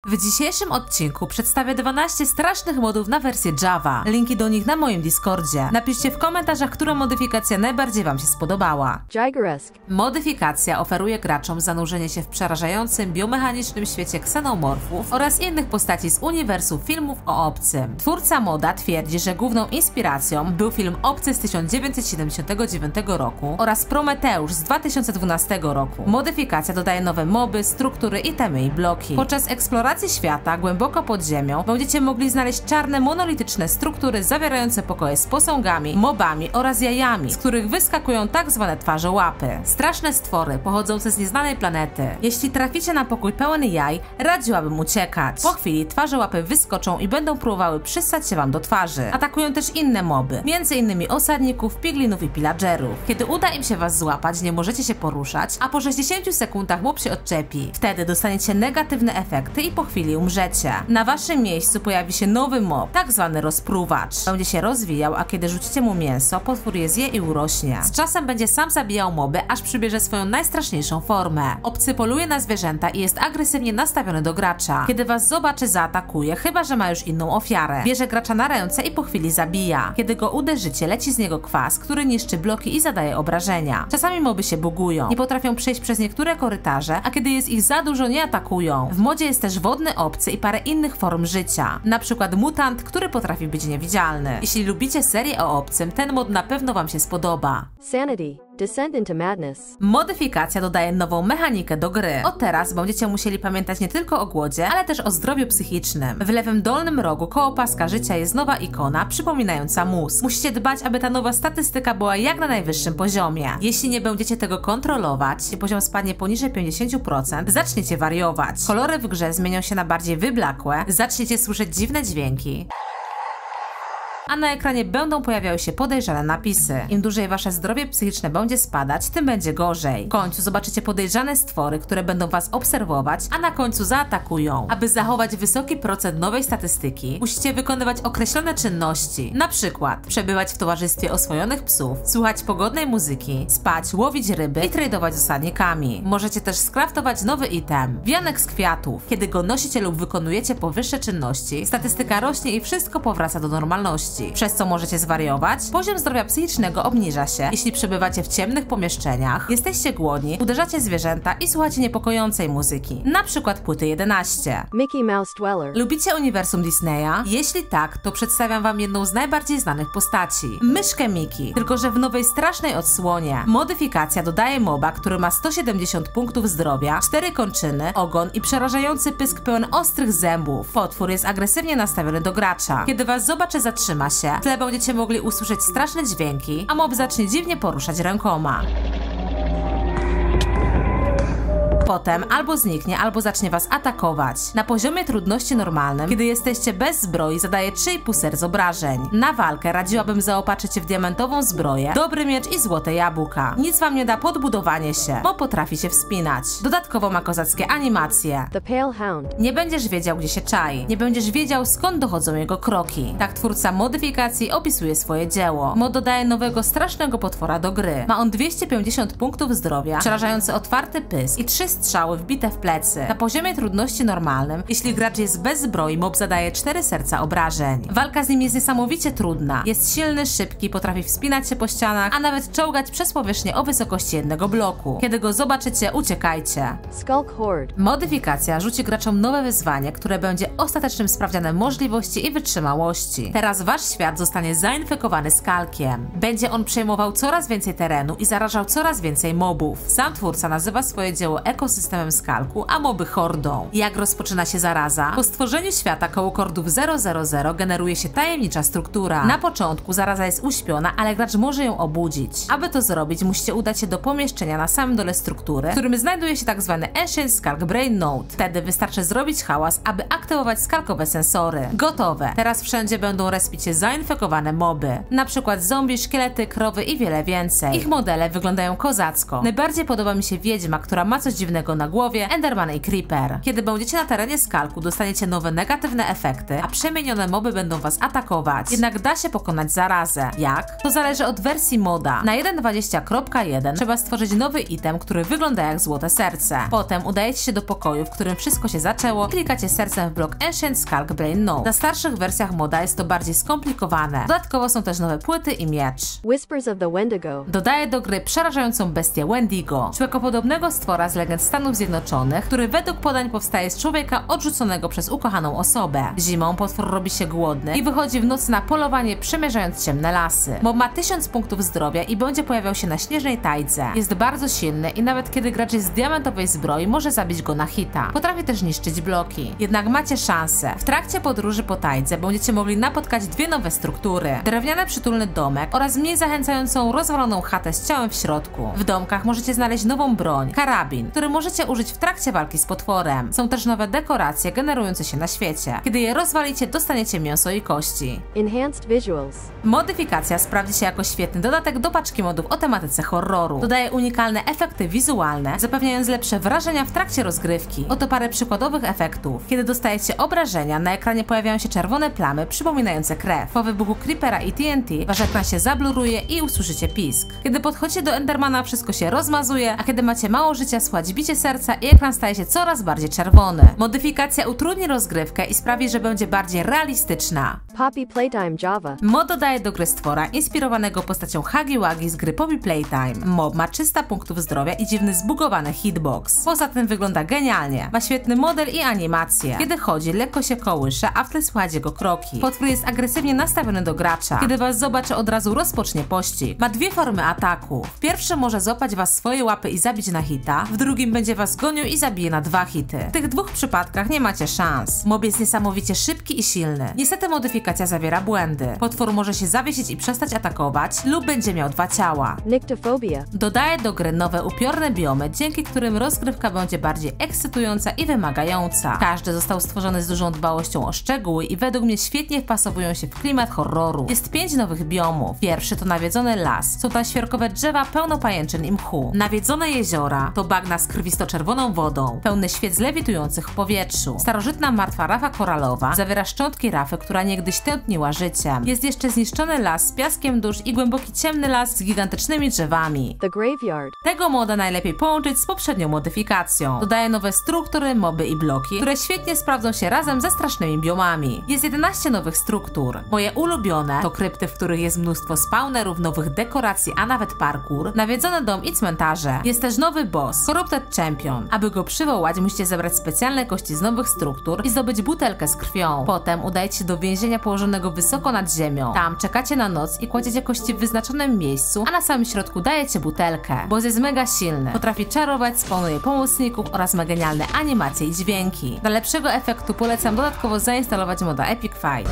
W dzisiejszym odcinku przedstawię 12 strasznych modów na wersję Java. Linki do nich na moim Discordzie. Napiszcie w komentarzach, która modyfikacja najbardziej wam się spodobała. Modyfikacja oferuje graczom zanurzenie się w przerażającym, biomechanicznym świecie ksenomorfów oraz innych postaci z uniwersum filmów o obcym. Twórca moda twierdzi, że główną inspiracją był film Obcy z 1979 roku oraz Prometeusz z 2012 roku. Modyfikacja dodaje nowe moby, struktury, itemy i bloki. Podczas eksploracji świata głęboko pod ziemią będziecie mogli znaleźć czarne, monolityczne struktury zawierające pokoje z posągami, mobami oraz jajami, z których wyskakują tak zwane twarzołapy. Straszne stwory pochodzące z nieznanej planety. Jeśli traficie na pokój pełen jaj, radziłabym uciekać. Po chwili twarzołapy wyskoczą i będą próbowały przystać się wam do twarzy. Atakują też inne moby, m.in. osadników, piglinów i pillagerów. Kiedy uda im się was złapać, nie możecie się poruszać, a po 60 sekundach mob się odczepi. Wtedy dostaniecie negatywne efekty i po chwili umrzecie. Na waszym miejscu pojawi się nowy mob, tak zwany rozpruwacz. Będzie się rozwijał, a kiedy rzucicie mu mięso, potwór je zje i urośnie. Z czasem będzie sam zabijał moby, aż przybierze swoją najstraszniejszą formę. Obcy poluje na zwierzęta i jest agresywnie nastawiony do gracza. Kiedy was zobaczy, zaatakuje, chyba że ma już inną ofiarę. Bierze gracza na ręce i po chwili zabija. Kiedy go uderzycie, leci z niego kwas, który niszczy bloki i zadaje obrażenia. Czasami moby się bugują, nie potrafią przejść przez niektóre korytarze, a kiedy jest ich za dużo, nie atakują. W modzie jest też wodny obcy i parę innych form życia. Na przykład mutant, który potrafi być niewidzialny. Jeśli lubicie serię o obcym, ten mod na pewno wam się spodoba. Sanity. Descent into Madness. Modyfikacja dodaje nową mechanikę do gry. Od teraz będziecie musieli pamiętać nie tylko o głodzie, ale też o zdrowiu psychicznym. W lewym dolnym rogu koło paska życia jest nowa ikona przypominająca mózg. Musicie dbać, aby ta nowa statystyka była jak na najwyższym poziomie. Jeśli nie będziecie tego kontrolować i poziom spadnie poniżej 50%, zaczniecie wariować. Kolory w grze zmienią się na bardziej wyblakłe, zaczniecie słyszeć dziwne dźwięki, a na ekranie będą pojawiały się podejrzane napisy. Im dłużej wasze zdrowie psychiczne będzie spadać, tym będzie gorzej. W końcu zobaczycie podejrzane stwory, które będą was obserwować, a na końcu zaatakują. Aby zachować wysoki procent nowej statystyki, musicie wykonywać określone czynności. Na przykład przebywać w towarzystwie oswojonych psów, słuchać pogodnej muzyki, spać, łowić ryby i tradować z osadnikami. Możecie też skraftować nowy item, wianek z kwiatów. Kiedy go nosicie lub wykonujecie powyższe czynności, statystyka rośnie i wszystko powraca do normalności. Przez co możecie zwariować, poziom zdrowia psychicznego obniża się. Jeśli przebywacie w ciemnych pomieszczeniach, jesteście głodni, uderzacie zwierzęta i słuchacie niepokojącej muzyki, na przykład płyty 11. Mickey Mouse Dweller. Lubicie uniwersum Disneya? Jeśli tak, to przedstawiam wam jedną z najbardziej znanych postaci. Myszkę Mickey, tylko że w nowej strasznej odsłonie. Modyfikacja dodaje moba, który ma 170 punktów zdrowia, 4 kończyny, ogon i przerażający pysk pełen ostrych zębów. Potwór jest agresywnie nastawiony do gracza. Kiedy was zobaczy, zatrzyma się. W tle będziecie mogli usłyszeć straszne dźwięki, a mob zacznie dziwnie poruszać rękoma. Potem albo zniknie, albo zacznie was atakować. Na poziomie trudności normalnym, kiedy jesteście bez zbroi, zadaje 3,5 serc obrażeń. Na walkę radziłabym zaopatrzyć się w diamentową zbroję, dobry miecz i złote jabłka. Nic wam nie da podbudowanie się, bo potrafi się wspinać. Dodatkowo ma kozackie animacje. The Pale Hound. Nie będziesz wiedział, gdzie się czai. Nie będziesz wiedział, skąd dochodzą jego kroki. Tak twórca modyfikacji opisuje swoje dzieło. Mod dodaje nowego strasznego potwora do gry. Ma on 250 punktów zdrowia, przerażający otwarty pysk i 3 strzały wbite w plecy. Na poziomie trudności normalnym, jeśli gracz jest bez zbroi, mob zadaje 4 serca obrażeń. Walka z nim jest niesamowicie trudna. Jest silny, szybki, potrafi wspinać się po ścianach, a nawet czołgać przez powierzchnię o wysokości jednego bloku. Kiedy go zobaczycie, uciekajcie. Skulk Horde. Modyfikacja rzuci graczom nowe wyzwanie, które będzie ostatecznym sprawdzianem możliwości i wytrzymałości. Teraz wasz świat zostanie zainfekowany skalkiem. Będzie on przejmował coraz więcej terenu i zarażał coraz więcej mobów. Sam twórca nazywa swoje dzieło ekosystemem skalku, a moby hordą. Jak rozpoczyna się zaraza? Po stworzeniu świata koło kordów 000 generuje się tajemnicza struktura. Na początku zaraza jest uśpiona, ale gracz może ją obudzić. Aby to zrobić, musicie udać się do pomieszczenia na samym dole struktury, w którym znajduje się tak zwany Ancient Skulk Brain Node. Wtedy wystarczy zrobić hałas, aby aktywować skalkowe sensory. Gotowe! Teraz wszędzie będą respić się zainfekowane moby. Na przykład zombie, szkielety, krowy i wiele więcej. Ich modele wyglądają kozacko. Najbardziej podoba mi się wiedźma, która ma coś dziwnego jednego na głowie, Enderman i Creeper. Kiedy będziecie na terenie Skulku, dostaniecie nowe negatywne efekty, a przemienione moby będą was atakować. Jednak da się pokonać zarazę. Jak? To zależy od wersji moda. Na 1.20.1 trzeba stworzyć nowy item, który wygląda jak złote serce. Potem udajecie się do pokoju, w którym wszystko się zaczęło i klikacie sercem w blok Ancient Skulk Brain Node. Na starszych wersjach moda jest to bardziej skomplikowane. Dodatkowo są też nowe płyty i miecz. Whispers of the Wendigo Dodaje do gry przerażającą bestię Wendigo, człowiekopodobnego stwora z legend Stanów Zjednoczonych, który według podań powstaje z człowieka odrzuconego przez ukochaną osobę. Zimą potwór robi się głodny i wychodzi w nocy na polowanie, przemierzając ciemne lasy. Mob ma 1000 punktów zdrowia i będzie pojawiał się na śnieżnej tajdze. Jest bardzo silny i nawet kiedy gracz jest z diamentowej zbroi, może zabić go na hita. Potrafi też niszczyć bloki. Jednak macie szansę. W trakcie podróży po tajdze będziecie mogli napotkać dwie nowe struktury. Drewniany przytulny domek oraz mniej zachęcającą rozwaloną chatę z ciałem w środku. W domkach możecie znaleźć nową broń, karabin, który możecie użyć w trakcie walki z potworem. Są też nowe dekoracje generujące się na świecie. Kiedy je rozwalicie, dostaniecie mięso i kości. Enhanced Visuals Modyfikacja sprawdzi się jako świetny dodatek do paczki modów o tematyce horroru. Dodaje unikalne efekty wizualne, zapewniając lepsze wrażenia w trakcie rozgrywki. Oto parę przykładowych efektów. Kiedy dostajecie obrażenia, na ekranie pojawiają się czerwone plamy przypominające krew. Po wybuchu Creepera i TNT wasz ekran się zabluruje i usłyszycie pisk. Kiedy podchodzicie do Endermana, wszystko się rozmazuje, a kiedy macie mało życia, słychać bicie serca i ekran staje się coraz bardziej czerwony. Modyfikacja utrudni rozgrywkę i sprawi, że będzie bardziej realistyczna. Poppy Playtime Java Mod dodaje do gry stwora inspirowanego postacią Huggy Wuggy z gry Poppy Playtime. Mob ma 300 punktów zdrowia i dziwny zbugowany hitbox. Poza tym wygląda genialnie. Ma świetny model i animację. Kiedy chodzi, lekko się kołysze, a w tle słychać jego kroki. Potwór jest agresywnie nastawiony do gracza. Kiedy was zobaczy, od razu rozpocznie pościg. Ma dwie formy ataku. W pierwszym może złapać was swoje łapy i zabić na hita, w drugim będzie was gonił i zabije na 2 hity. W tych dwóch przypadkach nie macie szans. Mob jest niesamowicie szybki i silny. Niestety modyfikacja zawiera błędy. Potwór może się zawiesić i przestać atakować lub będzie miał 2 ciała. Nyctophobia Dodaje do gry nowe upiorne biomy, dzięki którym rozgrywka będzie bardziej ekscytująca i wymagająca. Każdy został stworzony z dużą dbałością o szczegóły i według mnie świetnie wpasowują się w klimat horroru. Jest 5 nowych biomów. Pierwszy to nawiedzony las. Są tam świerkowe drzewa pełno pajęczyn i mchu. Nawiedzone jeziora to bagna z krwisto-czerwoną wodą, pełny świec lewitujących w powietrzu. Starożytna martwa rafa koralowa zawiera szczątki rafy, która niegdyś tętniła życiem. Jest jeszcze zniszczony las z piaskiem dusz i głęboki ciemny las z gigantycznymi drzewami. The Graveyard Tego moda najlepiej połączyć z poprzednią modyfikacją. Dodaje nowe struktury, moby i bloki, które świetnie sprawdzą się razem ze strasznymi biomami. Jest 11 nowych struktur. Moje ulubione to krypty, w których jest mnóstwo spawnerów, nowych dekoracji, a nawet parkour, nawiedzony dom i cmentarze. Jest też nowy boss, Corrupted Champion. Aby go przywołać, musicie zebrać specjalne kości z nowych struktur i zdobyć butelkę z krwią. Potem udajecie się do więzienia położonego wysoko nad ziemią. Tam czekacie na noc i kładziecie kości w wyznaczonym miejscu, a na samym środku dajecie butelkę. Boss jest mega silny, potrafi czarować, spawnuje pomocników oraz ma genialne animacje i dźwięki. Dla lepszego efektu polecam dodatkowo zainstalować moda Epic Fight.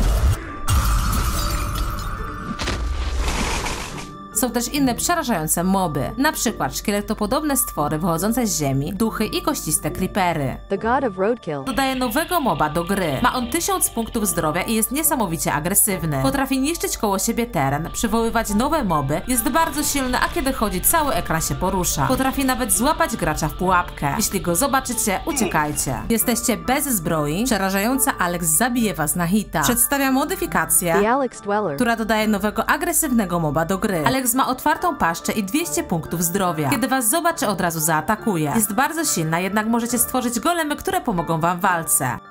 Są też inne przerażające moby, na przykład szkieletopodobne stwory wychodzące z ziemi, duchy i kościste creepery. The God of Roadkill Dodaje nowego moba do gry. Ma on 1000 punktów zdrowia i jest niesamowicie agresywny. Potrafi niszczyć koło siebie teren, przywoływać nowe moby, jest bardzo silny, a kiedy chodzi, cały ekran się porusza. Potrafi nawet złapać gracza w pułapkę. Jeśli go zobaczycie, uciekajcie. Jesteście bez zbroi, przerażająca Alex zabije was na hita. Przedstawia modyfikację, The Alex Dweller która dodaje nowego agresywnego moba do gry. Alex ma otwartą paszczę i 200 punktów zdrowia. Kiedy was zobaczy, od razu zaatakuje. Jest bardzo silna, jednak możecie stworzyć golemy, które pomogą wam w walce.